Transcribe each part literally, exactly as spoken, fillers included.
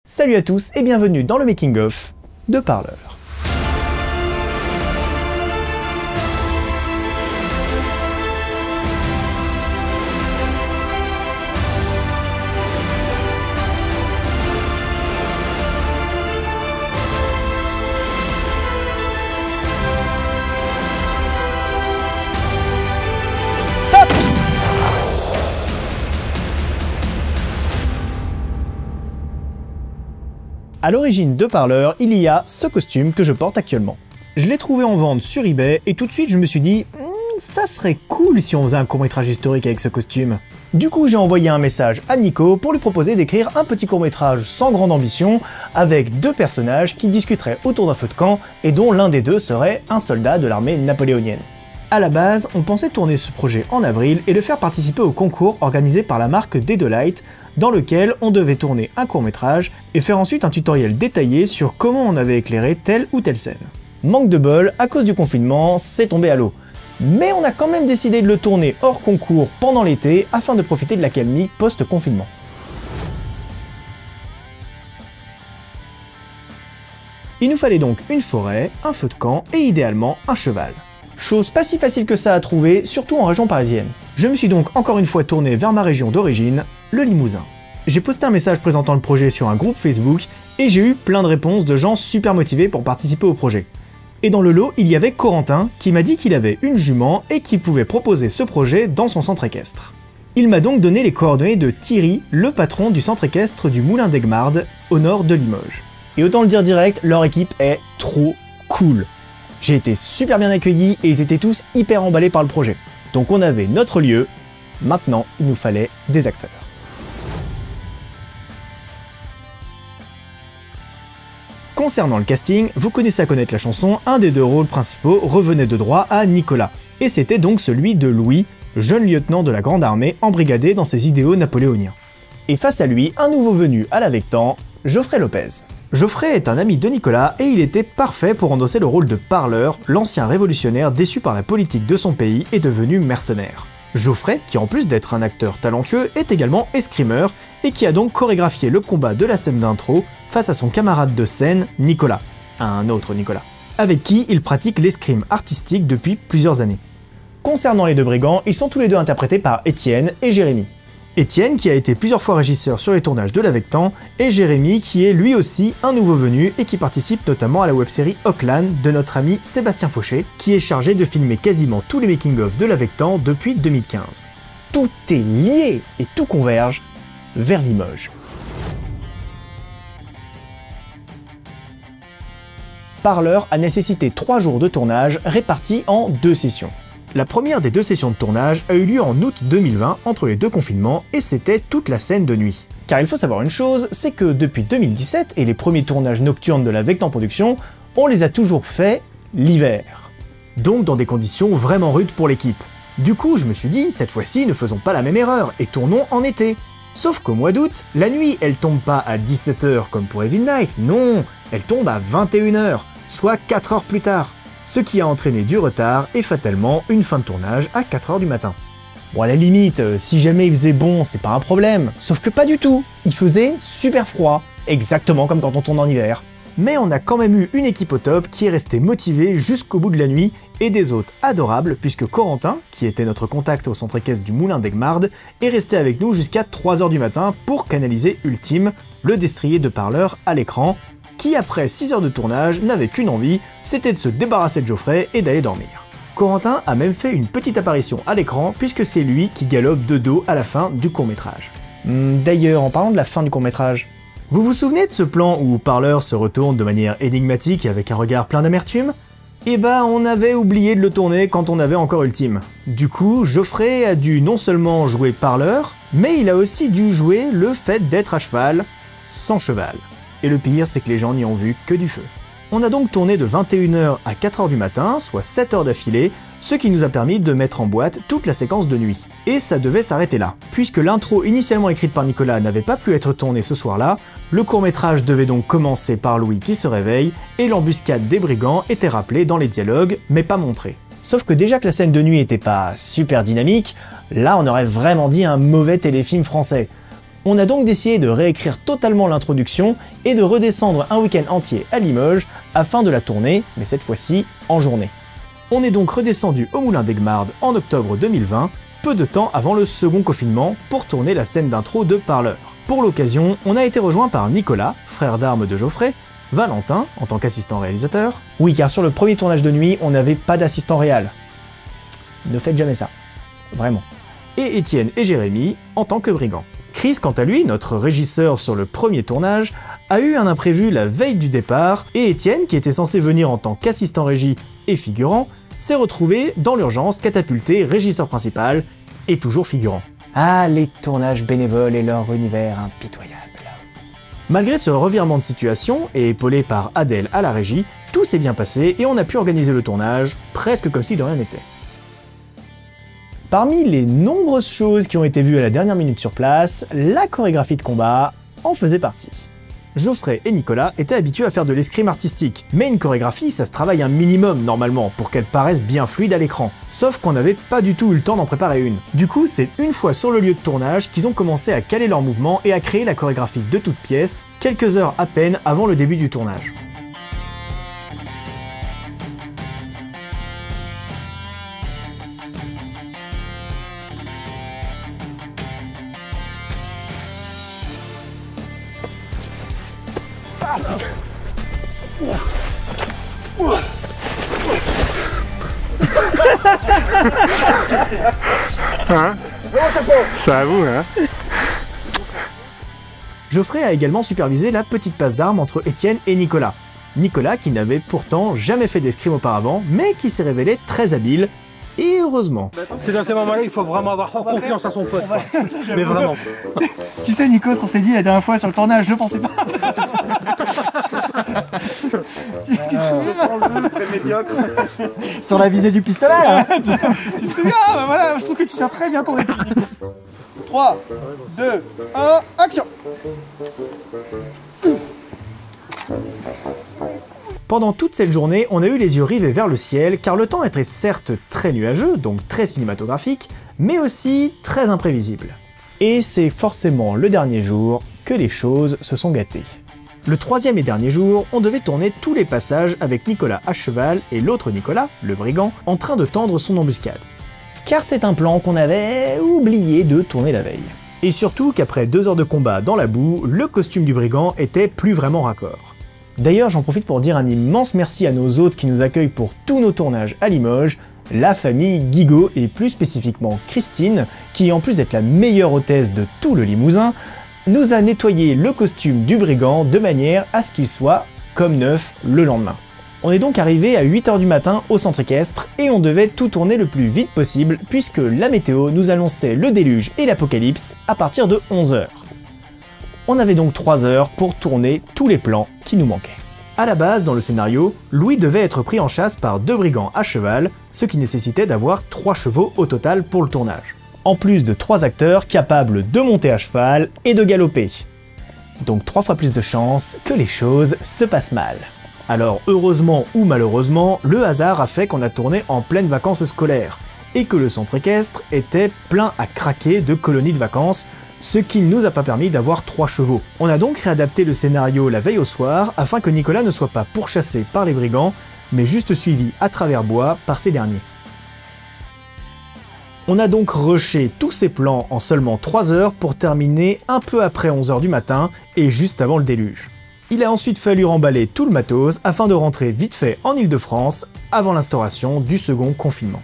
Salut à tous et bienvenue dans le making of de Parleur. A l'origine de Parleur, il y a ce costume que je porte actuellement. Je l'ai trouvé en vente sur eBay et tout de suite je me suis dit hm, ça serait cool si on faisait un court-métrage historique avec ce costume. Du coup j'ai envoyé un message à Nico pour lui proposer d'écrire un petit court-métrage sans grande ambition avec deux personnages qui discuteraient autour d'un feu de camp et dont l'un des deux serait un soldat de l'armée napoléonienne. A la base, on pensait tourner ce projet en avril et le faire participer au concours organisé par la marque Dedolight, dans lequel on devait tourner un court-métrage et faire ensuite un tutoriel détaillé sur comment on avait éclairé telle ou telle scène. Manque de bol, à cause du confinement, c'est tombé à l'eau. Mais on a quand même décidé de le tourner hors concours pendant l'été afin de profiter de l'accalmie post-confinement. Il nous fallait donc une forêt, un feu de camp et idéalement un cheval. Chose pas si facile que ça à trouver, surtout en région parisienne. Je me suis donc encore une fois tourné vers ma région d'origine, le Limousin. J'ai posté un message présentant le projet sur un groupe Facebook et j'ai eu plein de réponses de gens super motivés pour participer au projet. Et dans le lot, il y avait Corentin qui m'a dit qu'il avait une jument et qu'il pouvait proposer ce projet dans son centre équestre. Il m'a donc donné les coordonnées de Thierry, le patron du centre équestre du Moulin d'Aigmarde, au nord de Limoges. Et autant le dire direct, leur équipe est trop cool. J'ai été super bien accueilli et ils étaient tous hyper emballés par le projet. Donc on avait notre lieu, maintenant il nous fallait des acteurs. Concernant le casting, vous connaissez à connaître la chanson, un des deux rôles principaux revenait de droit à Nicolas, et c'était donc celui de Louis, jeune lieutenant de la Grande Armée embrigadé dans ses idéaux napoléoniens. Et face à lui, un nouveau venu à l'Avectan, Geoffrey Lopez. Geoffrey est un ami de Nicolas et il était parfait pour endosser le rôle de Parleur, l'ancien révolutionnaire déçu par la politique de son pays et devenu mercenaire. Geoffrey, qui en plus d'être un acteur talentueux, est également escrimeur et qui a donc chorégraphié le combat de la scène d'intro face à son camarade de scène, Nicolas, un autre Nicolas, avec qui il pratique l'escrime artistique depuis plusieurs années. Concernant les deux brigands, ils sont tous les deux interprétés par Étienne et Jérémy. Étienne qui a été plusieurs fois régisseur sur les tournages de l'Avectan, et Jérémy qui est lui aussi un nouveau venu et qui participe notamment à la web-série Auckland de notre ami Sébastien Fauché, qui est chargé de filmer quasiment tous les making-of de l'Avectan depuis deux mille quinze. Tout est lié et tout converge vers Limoges. Parleur a nécessité trois jours de tournage répartis en deux sessions. La première des deux sessions de tournage a eu lieu en août deux mille vingt entre les deux confinements et c'était toute la scène de nuit. Car il faut savoir une chose, c'est que depuis deux mille dix-sept et les premiers tournages nocturnes de l'Avectan Production, on les a toujours fait l'hiver. Donc dans des conditions vraiment rudes pour l'équipe. Du coup je me suis dit, cette fois-ci ne faisons pas la même erreur et tournons en été. Sauf qu'au mois d'août, la nuit elle tombe pas à dix-sept heures comme pour Evil Night, non, elle tombe à vingt et une heures, soit quatre heures plus tard. Ce qui a entraîné du retard et fatalement une fin de tournage à quatre heures du matin. Bon à la limite, euh, si jamais il faisait bon, c'est pas un problème, sauf que pas du tout, il faisait super froid, exactement comme quand on tourne en hiver. Mais on a quand même eu une équipe au top qui est restée motivée jusqu'au bout de la nuit et des hôtes adorables puisque Corentin, qui était notre contact au centre équestre du Moulin d'Aigmarde, est resté avec nous jusqu'à trois heures du matin pour canaliser Ultime, le destrier de Parleur à l'écran, qui après six heures de tournage n'avait qu'une envie, c'était de se débarrasser de Geoffrey et d'aller dormir. Corentin a même fait une petite apparition à l'écran puisque c'est lui qui galope de dos à la fin du court-métrage. Hum, D'ailleurs, en parlant de la fin du court-métrage, vous vous souvenez de ce plan où Parleur se retourne de manière énigmatique et avec un regard plein d'amertume? Eh bah on avait oublié de le tourner quand on avait encore Ultime. Du coup, Geoffrey a dû non seulement jouer Parleur, mais il a aussi dû jouer le fait d'être à cheval, sans cheval. Et le pire, c'est que les gens n'y ont vu que du feu. On a donc tourné de vingt et une heures à quatre heures du matin, soit sept heures d'affilée, ce qui nous a permis de mettre en boîte toute la séquence de nuit. Et ça devait s'arrêter là. Puisque l'intro initialement écrite par Nicolas n'avait pas pu être tournée ce soir-là, le court-métrage devait donc commencer par Louis qui se réveille, et l'embuscade des brigands était rappelée dans les dialogues, mais pas montrée. Sauf que déjà que la scène de nuit était pas super dynamique, là on aurait vraiment dit un mauvais téléfilm français. On a donc décidé de réécrire totalement l'introduction et de redescendre un week-end entier à Limoges afin de la tourner, mais cette fois-ci en journée. On est donc redescendu au Moulin d'Aigmarde en octobre deux mille vingt, peu de temps avant le second confinement, pour tourner la scène d'intro de Parleur. Pour l'occasion, on a été rejoint par Nicolas, frère d'armes de Geoffrey, Valentin en tant qu'assistant réalisateur. Oui, car sur le premier tournage de nuit, on n'avait pas d'assistant réal. Ne faites jamais ça. Vraiment. Et Étienne et Jérémy en tant que brigands. Chris, quant à lui, notre régisseur sur le premier tournage, a eu un imprévu la veille du départ, et Étienne, qui était censé venir en tant qu'assistant régie et figurant, s'est retrouvé dans l'urgence catapulté régisseur principal et toujours figurant. Ah, les tournages bénévoles et leur univers impitoyable. Malgré ce revirement de situation, et épaulé par Adèle à la régie, tout s'est bien passé et on a pu organiser le tournage, presque comme si de rien n'était. Parmi les nombreuses choses qui ont été vues à la dernière minute sur place, la chorégraphie de combat en faisait partie. Geoffrey et Nicolas étaient habitués à faire de l'escrime artistique, mais une chorégraphie ça se travaille un minimum normalement pour qu'elle paraisse bien fluide à l'écran, sauf qu'on n'avait pas du tout eu le temps d'en préparer une. Du coup c'est une fois sur le lieu de tournage qu'ils ont commencé à caler leurs mouvements et à créer la chorégraphie de toutes pièces, quelques heures à peine avant le début du tournage. Hein? C'est à vous, hein? Geoffrey a également supervisé la petite passe d'armes entre Étienne et Nicolas. Nicolas qui n'avait pourtant jamais fait d'escrime auparavant, mais qui s'est révélé très habile, et heureusement. C'est dans ces moments-là, il faut vraiment avoir confiance à son pote, quoi. Mais vraiment. Tu sais Nico, ce qu'on s'est dit la dernière fois sur le tournage, je le pensais pas. Tu te souviens très médiocre. Sur la visée du pistolet hein. Tu te souviens bah voilà, je trouve que tu fais très bien ton équipe. trois, deux, un, action. Pendant toute cette journée, on a eu les yeux rivés vers le ciel, car le temps était certes très nuageux, donc très cinématographique, mais aussi très imprévisible. Et c'est forcément le dernier jour que les choses se sont gâtées. Le troisième et dernier jour, on devait tourner tous les passages avec Nicolas à cheval et l'autre Nicolas, le brigand, en train de tendre son embuscade. Car c'est un plan qu'on avait oublié de tourner la veille. Et surtout qu'après deux heures de combat dans la boue, le costume du brigand était plus vraiment raccord. D'ailleurs, j'en profite pour dire un immense merci à nos hôtes qui nous accueillent pour tous nos tournages à Limoges, la famille Guigaud et plus spécifiquement Christine, qui en plus d'être la meilleure hôtesse de tout le Limousin, nous a nettoyé le costume du brigand de manière à ce qu'il soit comme neuf le lendemain. On est donc arrivé à huit heures du matin au centre équestre et on devait tout tourner le plus vite possible puisque la météo nous annonçait le déluge et l'apocalypse à partir de onze heures. On avait donc trois heures pour tourner tous les plans qui nous manquaient. A la base, dans le scénario, Louis devait être pris en chasse par deux brigands à cheval, ce qui nécessitait d'avoir trois chevaux au total pour le tournage. En plus de trois acteurs capables de monter à cheval et de galoper. Donc trois fois plus de chances que les choses se passent mal. Alors heureusement ou malheureusement, le hasard a fait qu'on a tourné en pleine vacances scolaires, et que le centre équestre était plein à craquer de colonies de vacances, ce qui ne nous a pas permis d'avoir trois chevaux. On a donc réadapté le scénario la veille au soir, afin que Nicolas ne soit pas pourchassé par les brigands, mais juste suivi à travers bois par ces derniers. On a donc rushé tous ces plans en seulement trois heures pour terminer un peu après onze heures du matin et juste avant le déluge. Il a ensuite fallu remballer tout le matos afin de rentrer vite fait en Île-de-France avant l'instauration du second confinement.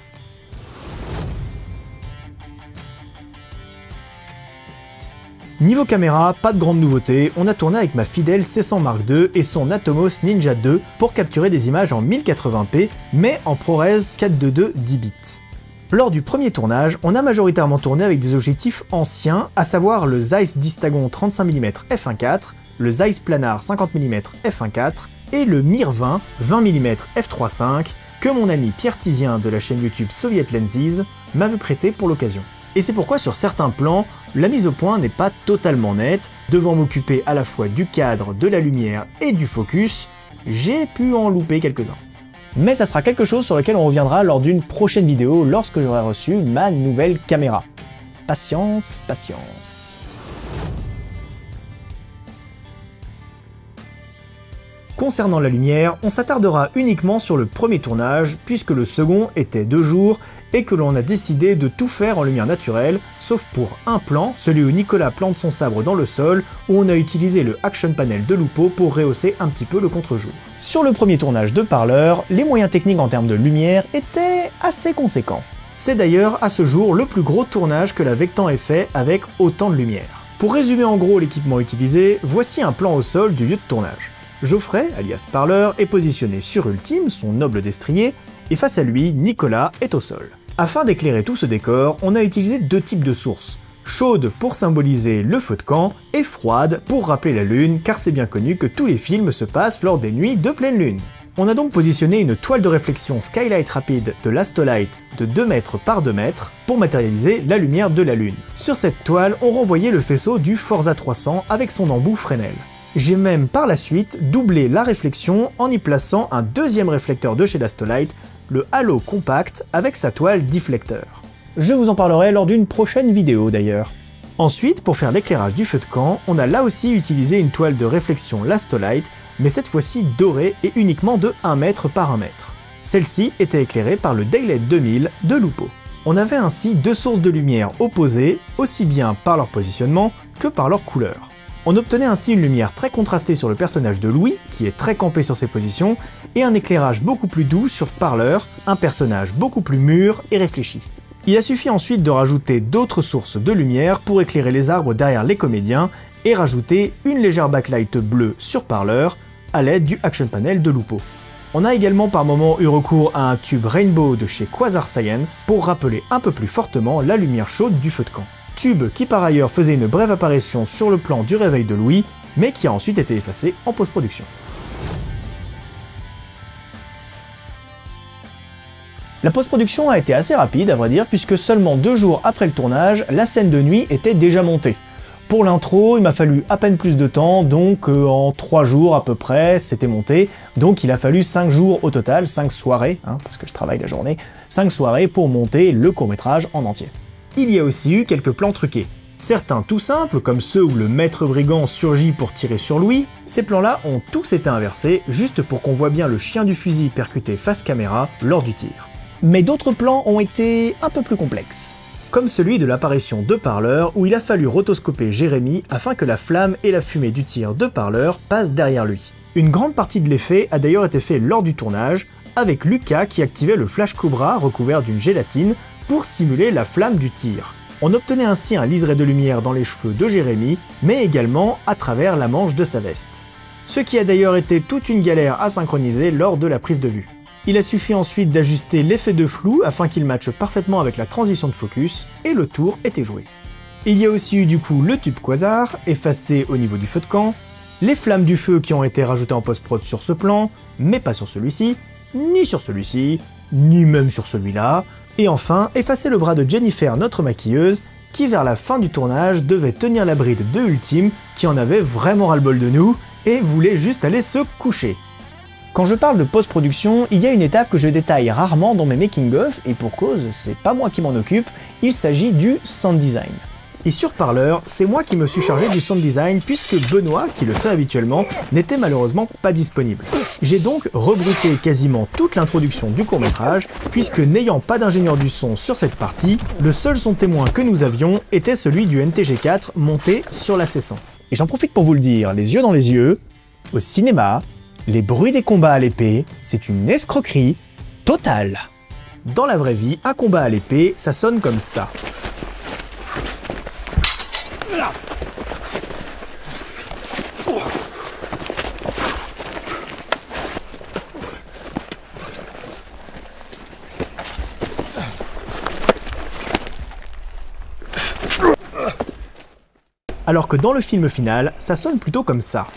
Niveau caméra, pas de grande nouveauté, on a tourné avec ma fidèle C cent Mark deux et son Atomos Ninja deux pour capturer des images en mille quatre-vingts p, mais en ProRes quatre cent vingt-deux dix bits. Lors du premier tournage, on a majoritairement tourné avec des objectifs anciens, à savoir le Zeiss Distagon trente-cinq millimètres f un point quatre, le Zeiss Planar cinquante millimètres f un point quatre et le Mir vingt vingt millimètres f trois point cinq que mon ami Pierre Tizien de la chaîne YouTube Soviet Lenses m'avait prêté pour l'occasion. Et c'est pourquoi sur certains plans, la mise au point n'est pas totalement nette, devant m'occuper à la fois du cadre, de la lumière et du focus, j'ai pu en louper quelques-uns. Mais ça sera quelque chose sur lequel on reviendra lors d'une prochaine vidéo lorsque j'aurai reçu ma nouvelle caméra. Patience, patience. Concernant la lumière, on s'attardera uniquement sur le premier tournage, puisque le second était de jour, et que l'on a décidé de tout faire en lumière naturelle, sauf pour un plan, celui où Nicolas plante son sabre dans le sol, où on a utilisé le action panel de Lupo pour rehausser un petit peu le contre-jour. Sur le premier tournage de Parleur, les moyens techniques en termes de lumière étaient assez conséquents. C'est d'ailleurs à ce jour le plus gros tournage que la Vectan ait fait avec autant de lumière. Pour résumer en gros l'équipement utilisé, voici un plan au sol du lieu de tournage. Geoffrey, alias Parleur, est positionné sur Ultime, son noble destrier, et face à lui, Nicolas est au sol. Afin d'éclairer tout ce décor, on a utilisé deux types de sources. Chaude pour symboliser le feu de camp, et froide pour rappeler la lune, car c'est bien connu que tous les films se passent lors des nuits de pleine lune. On a donc positionné une toile de réflexion Skylight rapide de l'Astolite de deux mètres par deux mètres pour matérialiser la lumière de la lune. Sur cette toile, on renvoyait le faisceau du Forza trois cents avec son embout Fresnel. J'ai même par la suite doublé la réflexion en y plaçant un deuxième réflecteur de chez l'Astolite, le Halo Compact avec sa toile Deflecteur. Je vous en parlerai lors d'une prochaine vidéo d'ailleurs. Ensuite, pour faire l'éclairage du feu de camp, on a là aussi utilisé une toile de réflexion l'Astolite, mais cette fois-ci dorée et uniquement de un mètre par un mètre. Celle-ci était éclairée par le Daylight deux mille de Lupo. On avait ainsi deux sources de lumière opposées, aussi bien par leur positionnement que par leur couleur. On obtenait ainsi une lumière très contrastée sur le personnage de Louis, qui est très campé sur ses positions, et un éclairage beaucoup plus doux sur Parleur, un personnage beaucoup plus mûr et réfléchi. Il a suffi ensuite de rajouter d'autres sources de lumière pour éclairer les arbres derrière les comédiens, et rajouter une légère backlight bleue sur Parleur, à l'aide du action panel de Lupo. On a également par moments eu recours à un tube Rainbow de chez Quasar Science pour rappeler un peu plus fortement la lumière chaude du feu de camp. Tube qui par ailleurs faisait une brève apparition sur le plan du réveil de Louis, mais qui a ensuite été effacé en post-production. La post-production a été assez rapide à vrai dire, puisque seulement deux jours après le tournage, la scène de nuit était déjà montée. Pour l'intro, il m'a fallu à peine plus de temps, donc euh, en trois jours à peu près, c'était monté. Donc il a fallu cinq jours au total, cinq soirées, hein, parce que je travaille la journée, cinq soirées pour monter le court-métrage en entier. Il y a aussi eu quelques plans truqués. Certains tout simples, comme ceux où le maître brigand surgit pour tirer sur Louis, ces plans-là ont tous été inversés, juste pour qu'on voit bien le chien du fusil percuter face caméra lors du tir. Mais d'autres plans ont été un peu plus complexes. Comme celui de l'apparition de Parleur, où il a fallu rotoscoper Jérémy afin que la flamme et la fumée du tir de Parleur passent derrière lui. Une grande partie de l'effet a d'ailleurs été fait lors du tournage, avec Lucas qui activait le Flash Cobra recouvert d'une gélatine pour simuler la flamme du tir. On obtenait ainsi un liseré de lumière dans les cheveux de Jérémy, mais également à travers la manche de sa veste. Ce qui a d'ailleurs été toute une galère à synchroniser lors de la prise de vue. Il a suffi ensuite d'ajuster l'effet de flou afin qu'il matche parfaitement avec la transition de focus, et le tour était joué. Il y a aussi eu du coup le tube Quasar, effacé au niveau du feu de camp, les flammes du feu qui ont été rajoutées en post-prod sur ce plan, mais pas sur celui-ci, ni sur celui-ci, ni même sur celui-là, et enfin, effacer le bras de Jennifer, notre maquilleuse, qui vers la fin du tournage devait tenir la bride de Ultime, qui en avait vraiment ras-le-bol de nous, et voulait juste aller se coucher. Quand je parle de post-production, il y a une étape que je détaille rarement dans mes making-of, et pour cause, c'est pas moi qui m'en occupe, il s'agit du sound design. Et sur Parleur, c'est moi qui me suis chargé du sound design puisque Benoît, qui le fait habituellement, n'était malheureusement pas disponible. J'ai donc rebruté quasiment toute l'introduction du court-métrage, puisque n'ayant pas d'ingénieur du son sur cette partie, le seul son témoin que nous avions était celui du N T G quatre monté sur la C cent. Et j'en profite pour vous le dire, les yeux dans les yeux, au cinéma, les bruits des combats à l'épée, c'est une escroquerie totale. Dans la vraie vie, un combat à l'épée, ça sonne comme ça. Alors que dans le film final, ça sonne plutôt comme ça.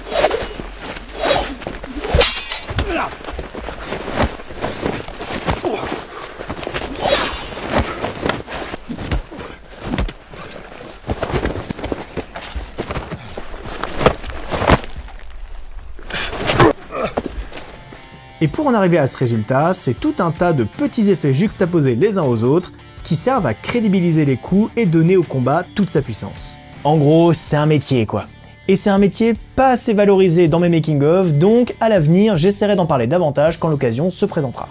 Et pour en arriver à ce résultat, c'est tout un tas de petits effets juxtaposés les uns aux autres qui servent à crédibiliser les coups et donner au combat toute sa puissance. En gros, c'est un métier quoi. Et c'est un métier pas assez valorisé dans mes making-of, donc à l'avenir j'essaierai d'en parler davantage quand l'occasion se présentera.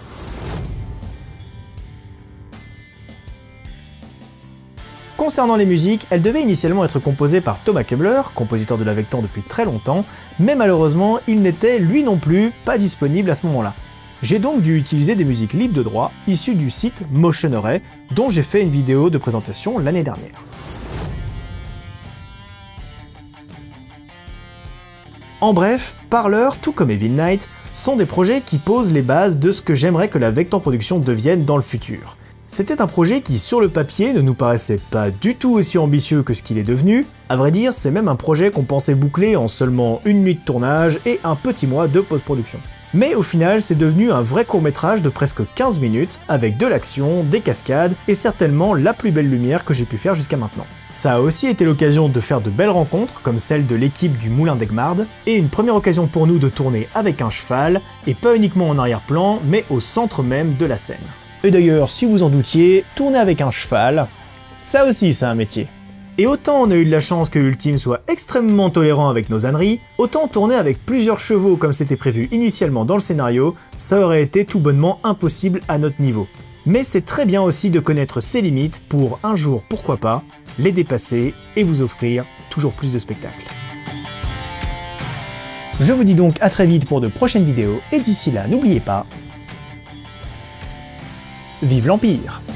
Concernant les musiques, elles devaient initialement être composées par Thomas Kebler, compositeur de la Vector depuis très longtemps, mais malheureusement il n'était lui non plus pas disponible à ce moment-là. J'ai donc dû utiliser des musiques libres de droit, issues du site Motion Array, dont j'ai fait une vidéo de présentation l'année dernière. En bref, Parler, tout comme Evil Knight, sont des projets qui posent les bases de ce que j'aimerais que la Vector Production devienne dans le futur. C'était un projet qui, sur le papier, ne nous paraissait pas du tout aussi ambitieux que ce qu'il est devenu. À vrai dire, c'est même un projet qu'on pensait boucler en seulement une nuit de tournage et un petit mois de post-production. Mais au final, c'est devenu un vrai court-métrage de presque quinze minutes, avec de l'action, des cascades, et certainement la plus belle lumière que j'ai pu faire jusqu'à maintenant. Ça a aussi été l'occasion de faire de belles rencontres, comme celle de l'équipe du Moulin d'Egmard, et une première occasion pour nous de tourner avec un cheval, et pas uniquement en arrière-plan, mais au centre même de la scène. Et d'ailleurs, si vous en doutiez, tourner avec un cheval, ça aussi c'est un métier. Et autant on a eu de la chance que Ultime soit extrêmement tolérant avec nos âneries, autant tourner avec plusieurs chevaux comme c'était prévu initialement dans le scénario, ça aurait été tout bonnement impossible à notre niveau. Mais c'est très bien aussi de connaître ses limites pour un jour, pourquoi pas, les dépasser et vous offrir toujours plus de spectacles. Je vous dis donc à très vite pour de prochaines vidéos, et d'ici là, n'oubliez pas, vive l'Empire!